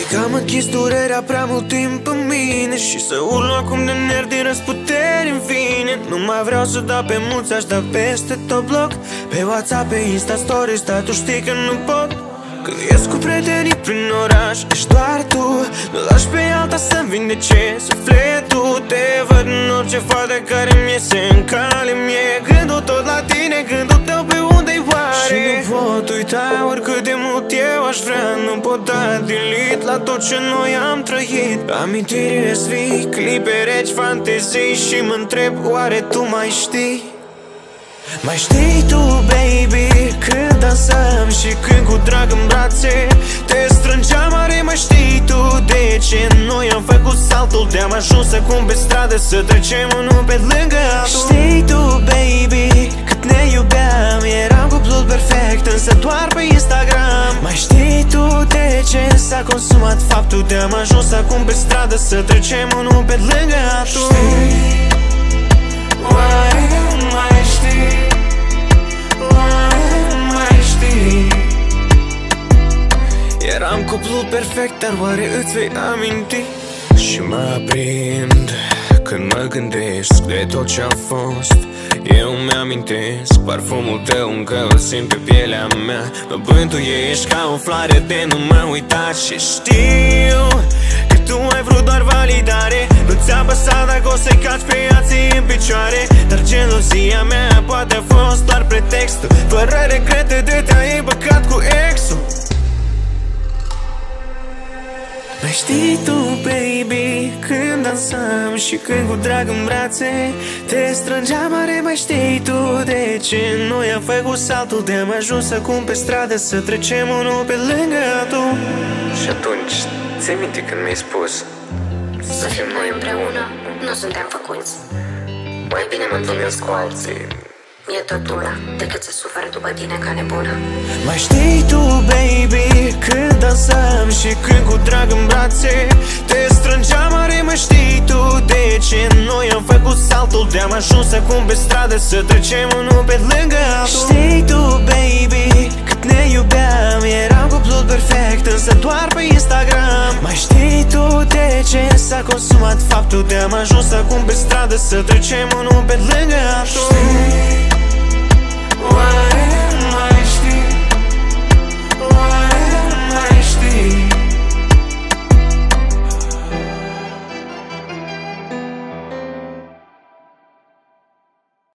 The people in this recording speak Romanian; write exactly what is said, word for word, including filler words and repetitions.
că am închis durerea prea mult timp în mine și să urlu acum de nervi din răsputeri în fine. Nu mai vreau să dau pe mulți, aș da peste tot bloc. Pe WhatsApp, pe Insta Stories, dar tu știi că nu pot. Când ies cu prietenii prin oraș, ești doar tu. Nu lași pe alta să-mi vindece sufletul. Te văd în orice fată care mi iese în cale. Mie gândul tot la tine, gândul tău pe unde-i oare. Și nu pot uita oricât de mult eu aș vrea. Nu pot da delete la tot ce noi am trăit. Amintiri vii, clipe reci, fantezii. Și mă întreb, oare tu mai știi? Mai știi tu, baby, când dansăm și când cu drag în brațe te strângeam, mare, mai știi tu de ce noi am făcut saltul de-am ajuns acum pe stradă să trecem unul pe lângă altul? Știi tu, baby, cât ne iubeam, eram cuplul perfect, însă doar pe Instagram. Mai știi tu de ce s-a consumat faptul de-am ajuns acum pe stradă să trecem unul pe lângă altul? Știi, oare mai știi? Eram cuplul perfect, dar oare îți vei aminti? Și mă aprind când mă gândesc de tot ce-a fost. Eu mi-amintesc parfumul tău, încă îl simt pe pielea mea. Mă bântuiești ca o floare de nu mă uita. Și știu că tu ai vrut doar validare. Nu ți-a păsat dacă o să-i caci pe alții în picioare. Dar gelozia mea poate a fost doar pretextul. Fără regrete de te-ai băcat cu exul. Mai știi tu, baby, când dansam și când cu drag în brațe te strângeam, mare, mai știi tu de ce noi am făcut saltul de-am ajuns acum pe stradă să trecem unul pe lângă altul? Și atunci, ți-ai minte când mi-ai spus să fim noi împreună, nu suntem făcuți. Mai bine mă întâlnesc cu alții, e tot una decât să sufăr după tine ca nebună. Mai știi tu, baby, când dansam și când cu drag în brațe te strângeam, mare, mai știi tu de ce noi am făcut saltul de-am ajuns acum pe stradă să trecem unul pe lângă altul? Știi tu, baby, cât ne iubeam, eram cuplul perfect, însă doar pe Instagram. Mai știi tu de ce s-a consumat faptul de-am ajuns acum pe stradă să trecem unul pe lângă altul? Știi, oare mai știi? Oare mai știi?